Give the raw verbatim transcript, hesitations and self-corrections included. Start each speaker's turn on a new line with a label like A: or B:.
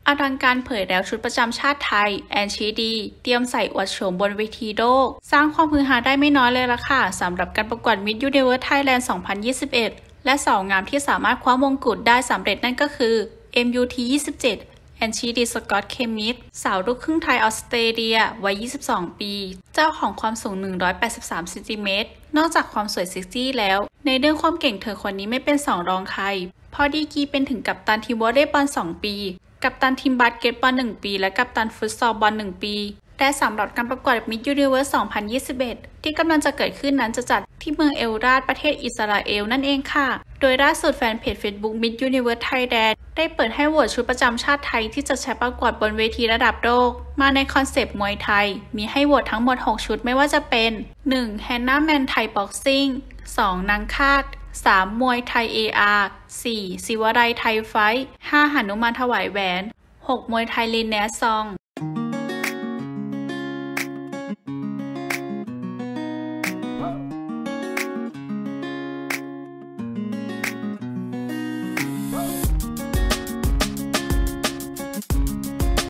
A: อลังการเผยแล้วชุดประจำชาติไทยแอนชีดีเตรียมใส่อวดโฉมบนเวทีโลกสร้างความฮือฮาได้ไม่น้อยเลยล่ะค่ะสำหรับการประกวด Miss Universe Thailand สองพันยี่สิบเอ็ด และสาวงามที่สามารถคว้ามงกุฎได้สำเร็จนั่นก็คือ เอ็ม ยู ที ยี่สิบเจ็ด แอนชีดีสกอตเคมิสสาวลูกครึ่งไทยออสเตรเลียวัยยี่สิบสองปีเจ้าของความสูงหนึ่งร้อยแปดสิบสามเซนติเมตรนอกจากความสวยเซ็กซี่แล้วในเรื่องความเก่งเธอคนนี้ไม่เป็นสองรองใครเพราะดีกรีเป็นถึงกัปตันทีมวอลเลย์บอลสองปีกัปตันทีมบาสเกตบอลหนึ่งปีและกัปตันฟุตซอลบอลหนึ่งปีและสำหรับการประกวด Miss Universe สองพันยี่สิบเอ็ด ที่กำลังจะเกิดขึ้นนั้นจะจัดที่เมืองเอลราดประเทศอิสราเอลนั่นเองค่ะโดยล่าสุดแฟนเพจ Facebook Miss Universe Thailand ได้เปิดให้โหวตชุดประจำชาติไทยที่จะใช้ประกวดบนเวทีระดับโลกมาในคอนเซปต์มวยไทยมีให้โหวตทั้งหมดหกชุดไม่ว่าจะเป็น หนึ่ง Hannah Man Thai Boxing สอง นางคาด สาม มวยไทย เอ อาร์ สี่ ศิวรัยไทยไฟท์ ห้า หนุมานถวายแหวน หก มวยไทยลินแนซอง